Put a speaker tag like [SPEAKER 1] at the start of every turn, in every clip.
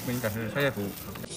[SPEAKER 1] 为您展示拆卸服务。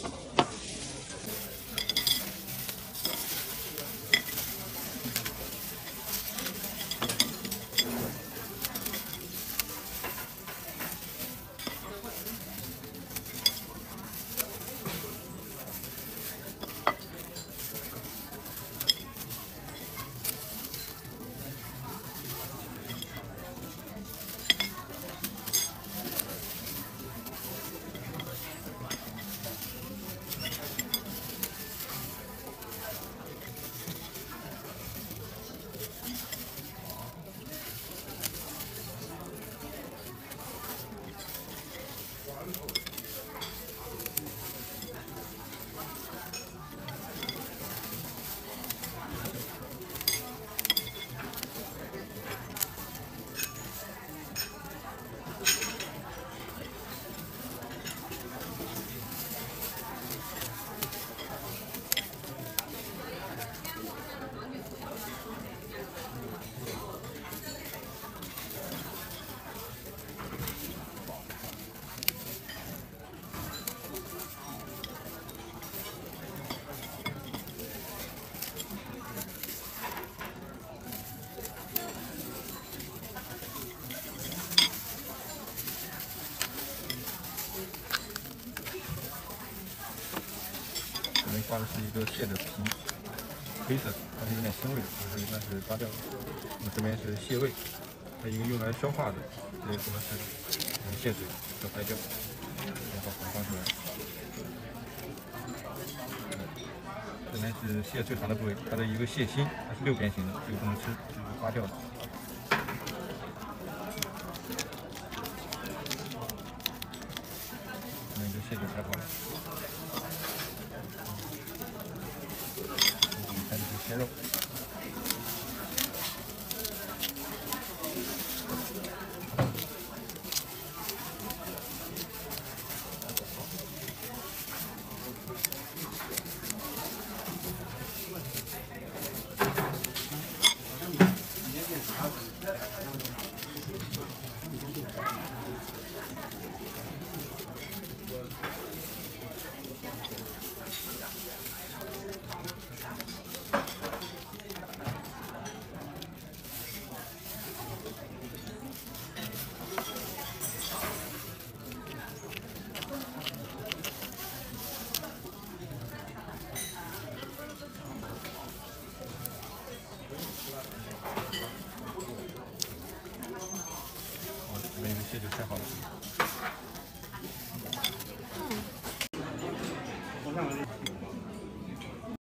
[SPEAKER 1] 我们挂的是一个蟹的皮，黑色的，它是有点腥味的，它应该是刮掉的。那么这边是蟹胃，它一个用来消化的，这什么是蟹嘴要掰掉，然后放出来。这边是蟹最长的部位，它的一个蟹心，它是6边形的，这个不能吃，这个刮掉的。那一个蟹就拆好了。看这是鲜肉。这边一个蟹就拆好了。